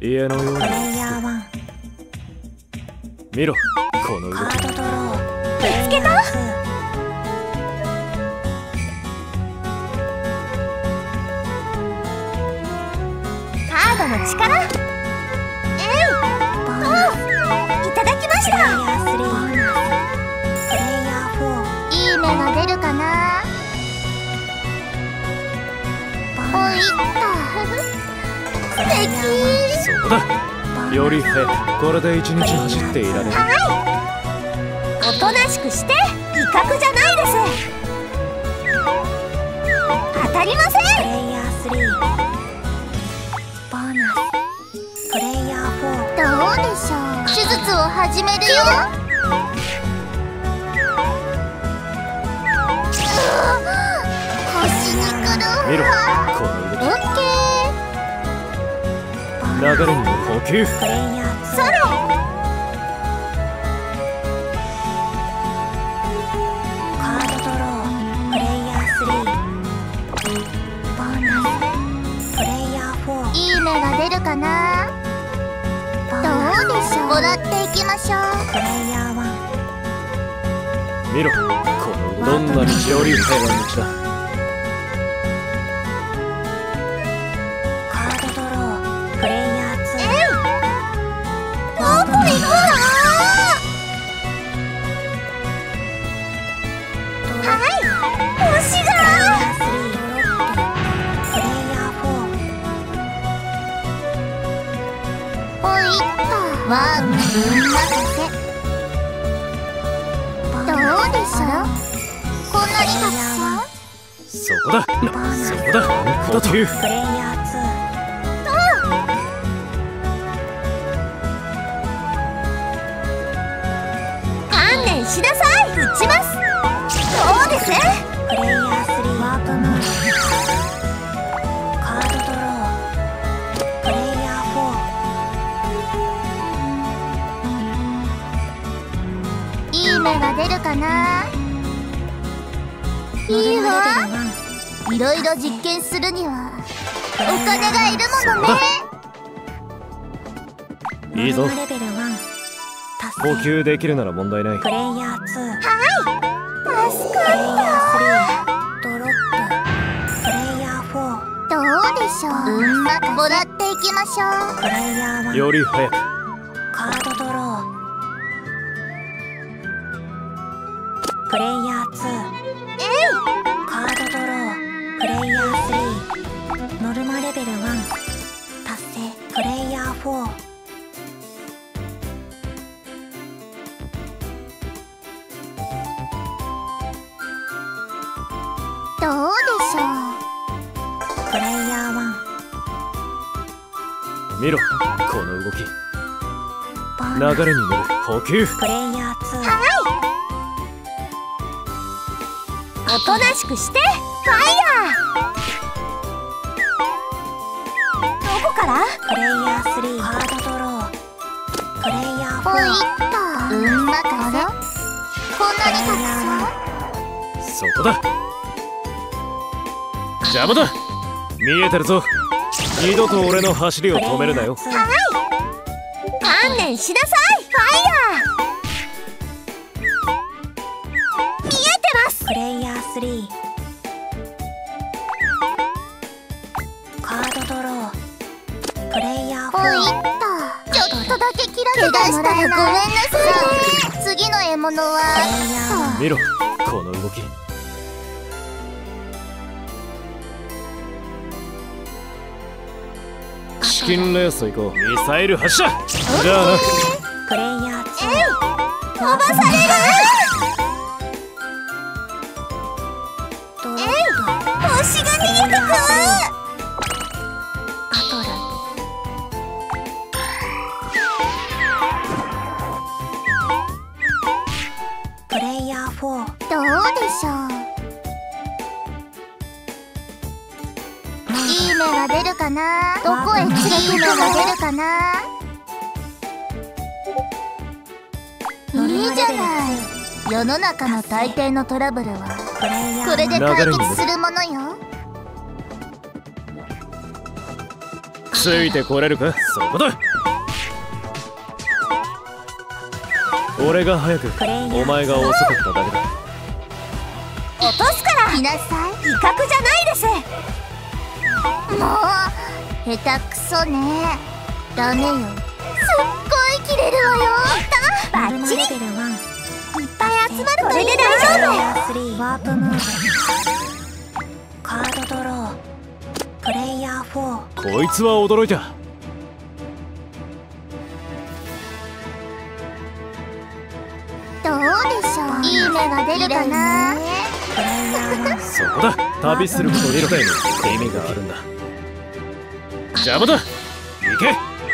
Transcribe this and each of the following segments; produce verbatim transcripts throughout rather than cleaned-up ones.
家のように。 プレイヤーワン。 見ろこの動き。 カードドロー。見つけた。カードの力。えい。おいただきました。プレイヤースリー。プレイヤーフォー。いい目が出るかな。おいった。素敵。 そこだ。より早く。これで一日走っていられる。 はい。おとなしくして威嚇じゃないです。当たりません。プレイヤースリー。ボーナス。プレイヤーフォー。どうでしょう。手術を始めるよ。腰にくる。 見ろこの動き。 オッケー。 流れに乗る補給。 プレイヤーソロ。カードドロー。プレイヤースリー。ボーナス。プレイヤーフォー。いい目が出るかな。どうでしょう。もらっていきましょう。プレイヤーワン。 見ろこのどんな道より早い道だ。 カードドロー。プレイヤーツー。えい。どこ行くの。はい。星が。プレイヤーフォー。おいったワン分任せ。どうでしょう。こんなにたくさん。 そこだそこだ補給。 プレイヤーツー。観念しなさい。撃ちます。どうです。プレイヤースリー。ワープモード。カードドロー。プレイヤーフォー。いい目が出るかな。いいわ。いろいろ実験するにはお金がいるものね。 いいぞ。 レベルワン。 補給できるなら問題ない。 プレイヤーツー。はい。助かった。プレイヤースリー。ドロップ。プレイヤーフォー。どうでしょう。うんまくもらっていきましょう。プレイヤーワン。 より早く。 カードドロー。プレイヤーツー。えい。カードドロー。プレイヤースリー。ノルマレベルワン。達成。プレイヤーフォー。どうでしょう。プレイヤーワン。 見ろこの動き。 ボーナス。 流れに乗る補給。 プレイヤーツー。はい。おとなしくしてファイヤー。どこから。プレイヤースリー。カードドロー。プレイヤーフォー。おいったうんまかせ。こんなにたくさん。 そこだ邪魔だ。見えてるぞ。二度と俺の走りを止めるなよ。 はい。観念しなさい。ファイヤー。見えてます。プレイヤースリー。カードドロー。プレイヤーフォー。おいったちょっとだけ切らせてもらえない。ごめんなさい。次の獲物は。 見ろこの動き。チキンレース行こう。ミサイル発射。じゃあな。 プレイヤーツー。飛ばされる。えい。星が逃げてく。バトル。プレイヤーフォー。どうでしょう。いい目が出るかな。どこへ連れてく目が出るかな。いいじゃない。世の中の大抵のトラブルはこれで解決するものよ。 ついてこれるか。そこだ。俺が早く、お前が遅かっただけだ。 落とすから来なさい。威嚇じゃないです。もう下手くそね。ダメよ。すっごい切れるわよ。バッチリ。いっぱい集まるといい。大丈夫。ワープムーブ。カードドロー。プレイヤーフォー。 こいつは驚いた。 どうでしょう。いい目が出るかな。 そこだ。旅することを理解に意味があるんだ。邪魔だ。行け。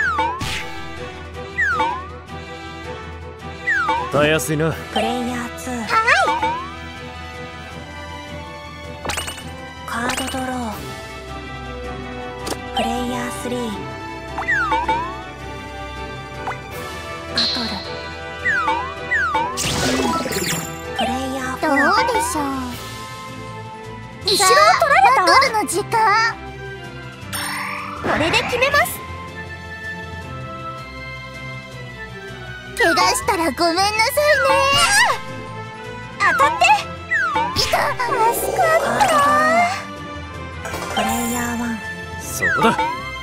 たやすいな。 プレイヤーツー。はい。カードドロー。プレイヤースリー。バトル。プレイヤーフォー。どうでしょう。後ろを取られた。バトルの時間。これで決めます。怪我したらごめんなさいね。当たって。いた。助かった。プレイヤーワン。 そこだ。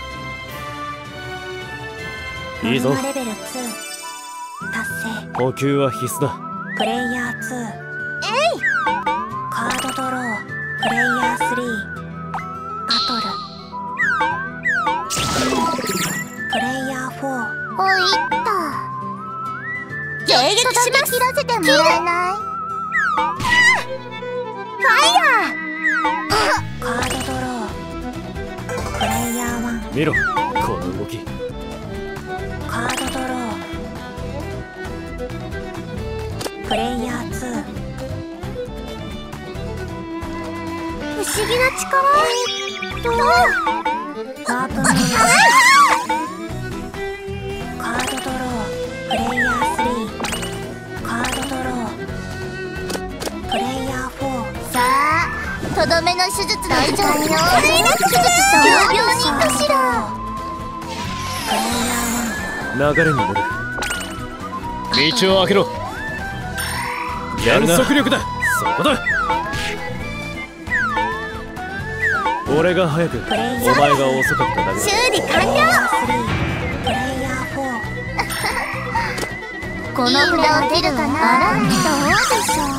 いいぞ。 レベルツー達成。 補給は必須だ。 プレイヤーツー。えい。カードドロー。プレイヤースリー。バトル。プレイヤーフォー。おいった。迎撃します。切らせてもらえない。ファイヤー。カードドロー。プレイヤーワン。 見ろ、この動き。 カードドロー。プレイヤーツー。不思議な力。えーっとワープムーブ。カードドロー。プレイヤースリー。カードドロー。プレイヤーフォー。さあ、とどめの手術の時間よ。手術と病人かしら。プレイヤーワン。 流れに乗る。道を開けろ。全速力だ。そこだ。俺が早く、お前が遅かっただけだ。 修理完了。プレイヤーフォー。この札を出るかな。どうでしょ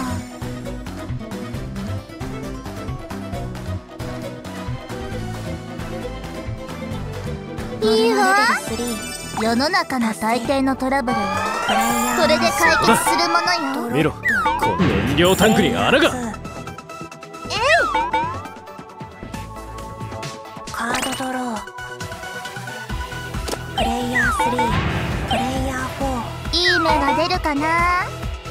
う。いいわ。世の中の大抵のトラブルはこれで解決するものよ。 見ろ、この燃料タンクに穴が。 カードドロー。プレイヤースリー。プレイヤーフォー。いい目が出るかな。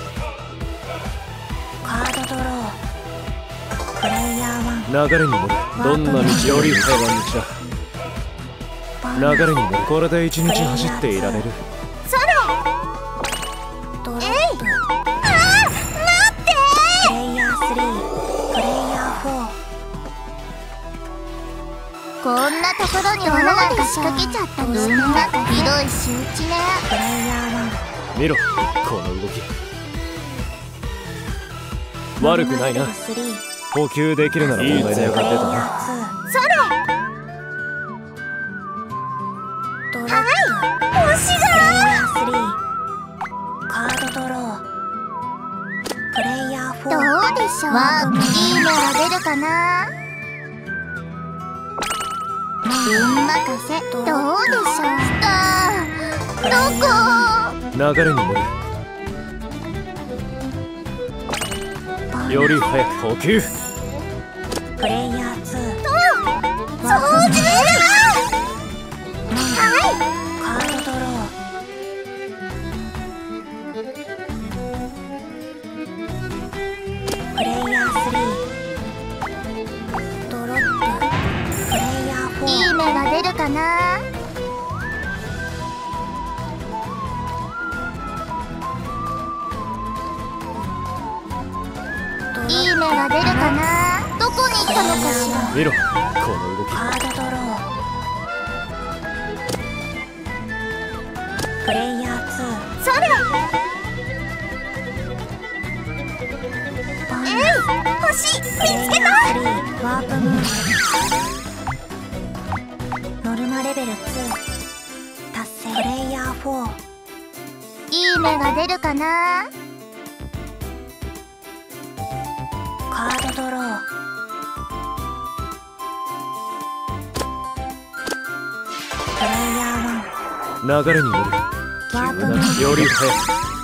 カードドロー。プレイヤーワン。 流れに乗る。どんな道より平和道だ。流れに乗る。これで一日走っていられる。 それ。ドロップ。えい。ああ、待って。プレイヤースリー。プレイヤーフォー。こんなところに罠なんか仕掛けちゃったりして。なんかひどい仕打ちね。プレイヤーワン。 見ろ、この動き。悪くないな。補給できるなら問題ないが出たな。 それ。はい、星が。カードドロー。プレイヤーフォー。どうでしょう。ワープ。いい目が出るかな。運任せ。どうでしょう。あー、どこ。 流れに乗る。より早く補給。 プレイヤーツー。そうじゃ。はい。カードドロー。プレイヤースリー。ドロップ。プレイヤーフォー。いい目が出るかな。いい目が出るかな。どこに行ったのかしら。 見ろ、この動き。 カードドロー。 欲しい。見つけた。ワープムーブノルマレベルツー達成。プレイヤーフォー。いい目が出るかな。カードドロー。プレイヤーワン。 流れに乗る。急なより早く。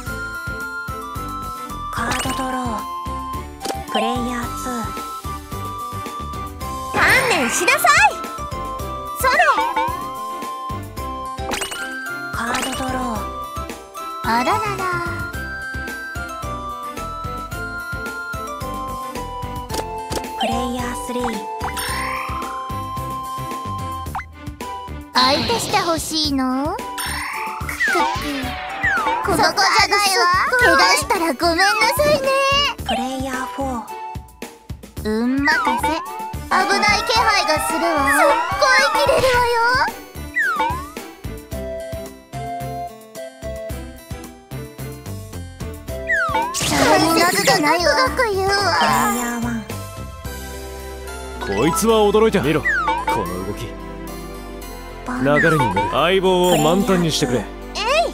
カードドロー。プレイヤーツー。観念しなさい。それ。カードドロー。あららら。プレイヤースリー。相手してほしいの？クック。この子じゃないわ。怪我したらごめんなさいね。プレイヤーフォー。運任せ。危ない気配がするわ。すっごい切れるわよ。なぜじゃないわ。プレイヤーワン。 こいつは驚いた。見ろ、この動き。流れに乗る。相棒を満タンにしてくれ。 えい。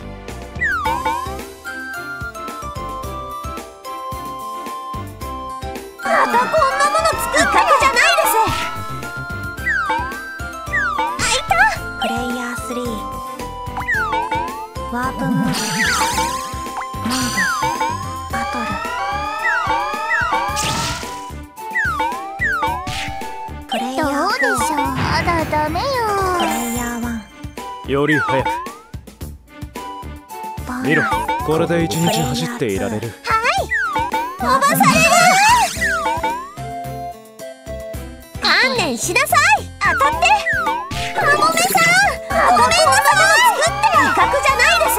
またこんなもの作ったわけじゃないです。あ、いた。プレイヤースリー。ワープムーブ。モード。バトル。プレイヤーどうでしょう。まだダメよ。プレイヤーワン。 より早く。見ろ、これで一日走っていられる。 はい。飛ばされる。観念しなさい。当たって。カモメさん、ごめんなさい。作って威嚇じゃないです。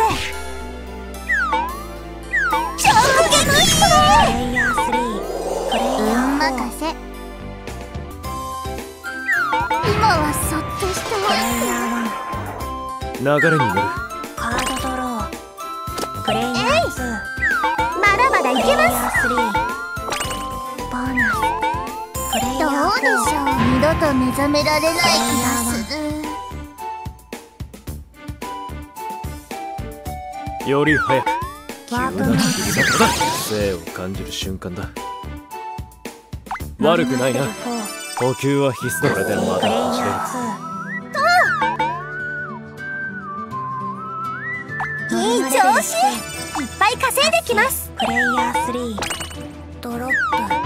衝撃プレイヤースリー。プレイヤー任せ。今はそっとしておいて。 流れに乗る。 カードドロー。プレイヤーツー。まだまだいけます。プレイヤースリー。ボーナス。プレイヤーフォー。どうでしょう。二度と目覚められない気がする。 より早く。 ワープムー急な切り方だ。生を感じる瞬間だ。悪くないな。補給は必須だ。これでまだ走れる。 いい調子。いっぱい稼いできます。プレイヤースリー。ドロップ。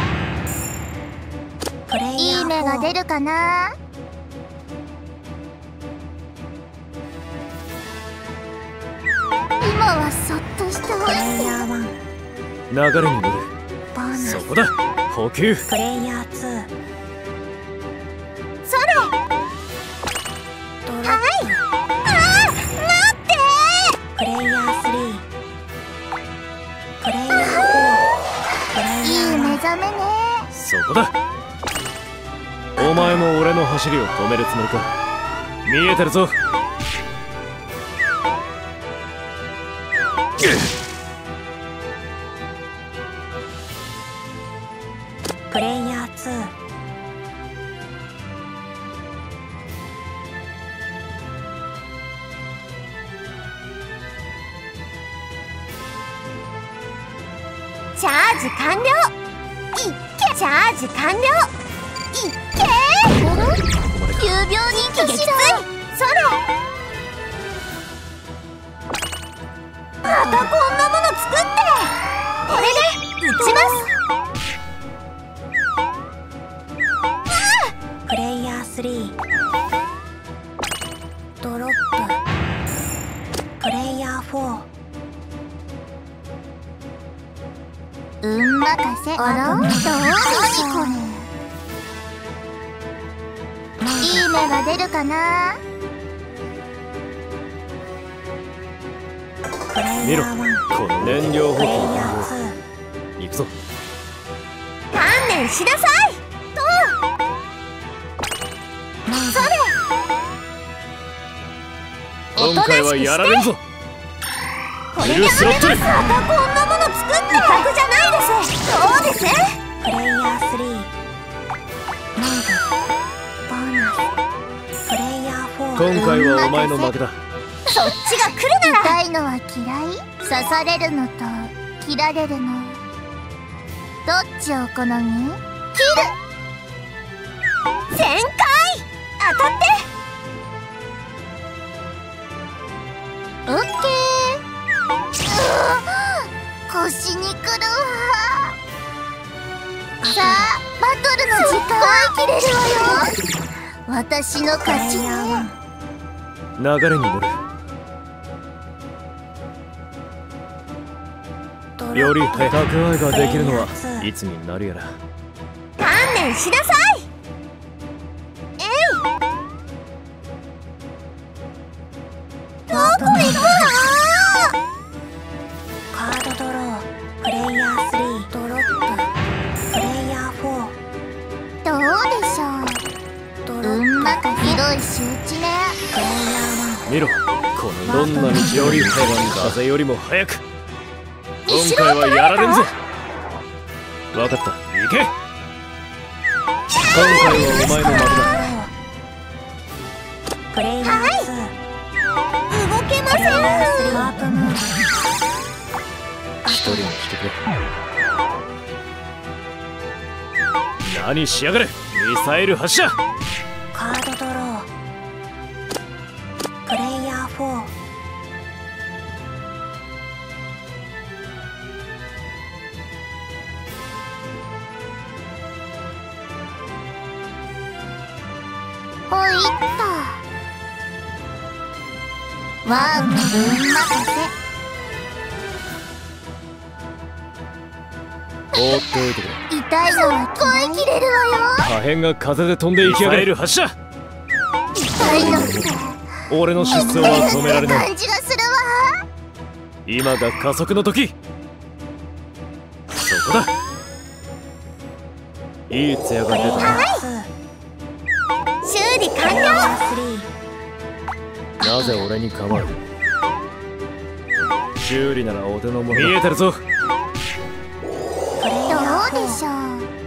プレイヤーフォー。いい目が出るかな。今はそっとしておいて。プレイヤーワン。 流れに乗る。 ボーナス。 そこだ。補給。 プレイヤーツー。それ。ドロップ。はい。ああ、待って。プレイヤースリー。プレイヤーフォー。いい目覚めね。 そこだ。お前も俺の走りを止めるつもりか。見えてるぞ。 プレイヤーツー。チャージ完了。いっけ。チャージ完了。いっけ。急病人気撃墜。それ。またこんなもの作って。これで撃ちます。プレイヤースリー。ドロップ。プレイヤーフォー。運任せ。あら、どうでしょう。いい目が出るかな。 見ろ、この燃料補給。 プレイヤーツー。 行くぞ。 観念しなさい。と。それ。 今回はやられんぞ。 これであれます。またこんなもの作って威嚇じゃないです。そうです。 プレイヤースリーモードボーナスプレイヤーフォー。 今回はお前の負けだ。 そっちが来るなら。痛いのは嫌い？刺されるのと切られるのどっちをお好み？切る。全開。当たって。オッケー。腰にくるわ。さあバトルの時間切れるわよ。私の勝ちね。 流れに乗る。より早く蓄えができるのはいつになるやら。 観念しなさい。えい。どこ行くの？カードドロープレイヤースリードロッププレイヤーフォー。どうでしょう。うんまかひどい仕打ちね。プレイヤーワン。 見ろ、このどんな道より早く風よりも早く。今回はやられんぞ。分かった、行け。今回はお前の負けだ。 プレイヤーツー動けません。 一人にしてくれ。何しやがれ。ミサイル発射。 カードドロープレイヤーフォー。ほいったワン運任せ。 放っておいてくれ。 痛いのは声切れるわよ。 破片が風で飛んでいきやがる。発射。 痛いのって俺の疾走は止められない。 感じがするわ。 今が加速の時。そこだ。いい艶が出たな。 修理完了。 なぜ俺に構う。修理ならお手の物。見えてるぞ。 どうでしょう。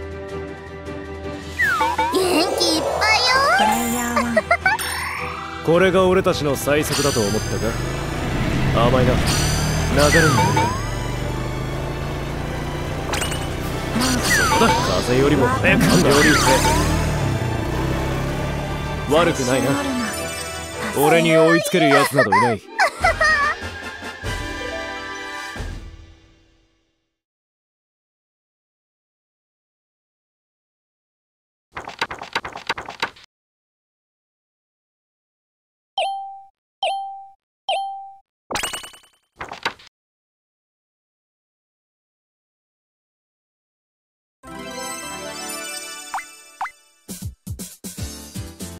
元気いっぱいよ。 これが俺たちの最速だと思ったか。甘いな。流れに乗る。そこだ。風よりも早く。より早く。悪くないな。俺に追いつけるやつなどいない。